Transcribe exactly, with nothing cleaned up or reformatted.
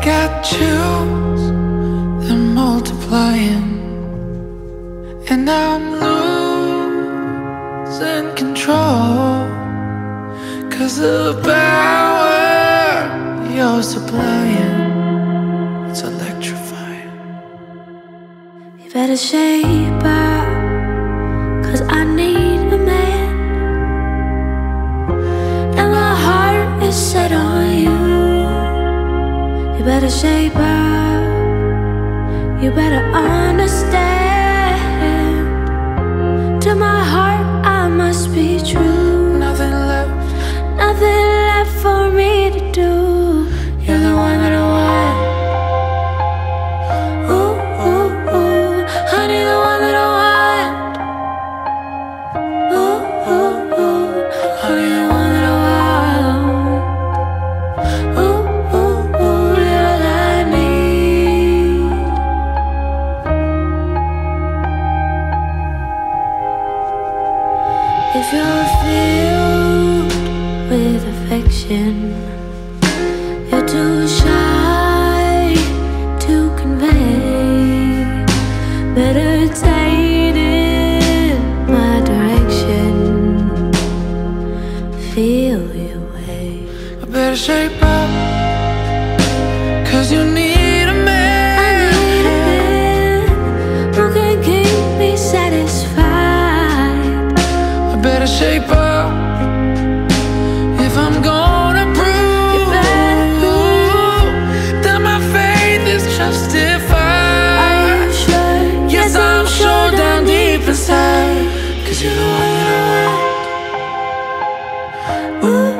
got chills, they're multiplying, and I'm losing control. 'Cause the power you're supplying, it's electrifying. You better shape up, 'cause I need a man, and my heart is set on you. You better shape up, you better understand. To my heart I must be true. Nothing left, nothing left for me to do. you're the one that I want. Ooh, ooh, ooh, honey, the one that I want. Ooh, ooh, ooh, honey, the one that I want. Ooh, ooh, ooh, you're all I need. If you're filled with affection, you're too shy to convey. Better take it my direction, feel your way. I better shape up, 'cause you need a man. I need a man who can keep me satisfied. I better shape up if I'm gonna prove You better prove that my faith is justified. Are you sure? Yes, I'm sure down deep inside, 'cause you're the one that I want. Ooh.